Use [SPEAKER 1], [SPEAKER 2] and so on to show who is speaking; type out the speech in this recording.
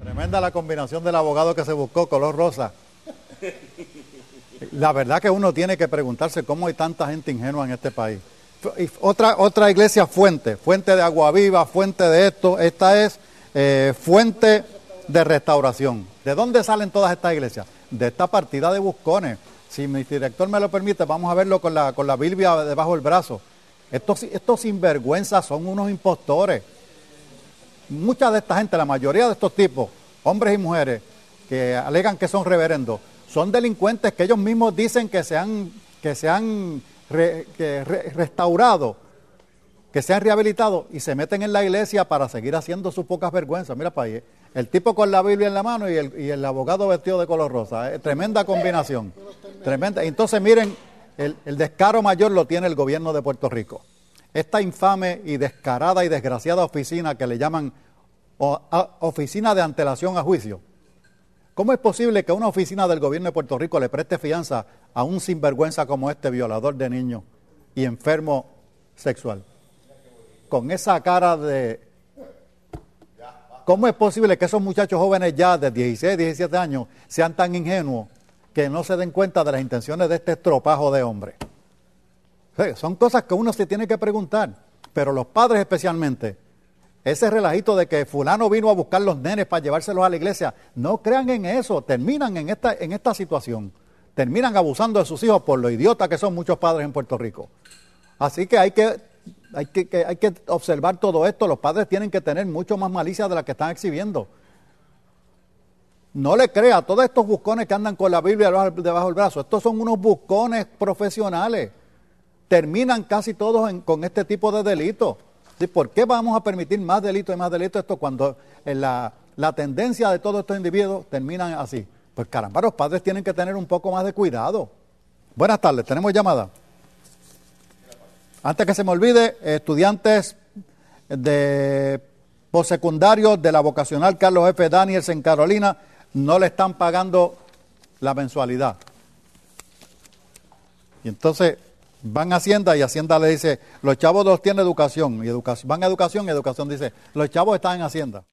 [SPEAKER 1] Tremenda la combinación del abogado que se buscó, color rosa. La verdad que uno tiene que preguntarse cómo hay tanta gente ingenua en este país. Y otra iglesia fuente de agua viva, fuente de esto, esta es fuente de restauración. ¿De dónde salen todas estas iglesias? De esta partida de buscones. Si mi director me lo permite, vamos a verlo con la Biblia debajo del brazo. Estos sinvergüenzas son unos impostores. Mucha de esta gente, la mayoría de estos tipos, hombres y mujeres, que alegan que son reverendos, son delincuentes que ellos mismos dicen que se han restaurado, que se han rehabilitado y se meten en la iglesia para seguir haciendo sus pocas vergüenzas. Mira para ahí, el tipo con la Biblia en la mano y el abogado vestido de color rosa. Tremenda combinación. Tremenda. Entonces miren, el descaro mayor lo tiene el gobierno de Puerto Rico. Esta infame y descarada y desgraciada oficina que le llaman Oficina de Antelación a Juicio. ¿Cómo es posible que una oficina del gobierno de Puerto Rico le preste fianza a un sinvergüenza como este, violador de niños y enfermo sexual? Con esa cara de... ¿Cómo es posible que esos muchachos jóvenes ya de 16, 17 años sean tan ingenuos que no se den cuenta de las intenciones de este estropajo de hombres? Son cosas que uno se tiene que preguntar, pero los padres especialmente, ese relajito de que fulano vino a buscar los nenes para llevárselos a la iglesia, no crean en eso, terminan en esta situación, terminan abusando de sus hijos por lo idiotas que son muchos padres en Puerto Rico. Así que hay que observar todo esto, los padres tienen que tener mucho más malicia de la que están exhibiendo. No le crea a todos estos buscones que andan con la Biblia debajo del brazo, estos son unos buscones profesionales. Terminan casi todos con este tipo de delitos. ¿Sí? ¿Por qué vamos a permitir más delitos y más delitos esto cuando la tendencia de todos estos individuos terminan así? Pues caramba, los padres tienen que tener un poco más de cuidado. Buenas tardes, tenemos llamada. Antes que se me olvide, estudiantes de postsecundarios de la vocacional Carlos F. Daniels en Carolina no le están pagando la mensualidad. Y entonces van a Hacienda y Hacienda le dice, los chavos los tiene educación, y van a educación y educación dice, los chavos están en Hacienda.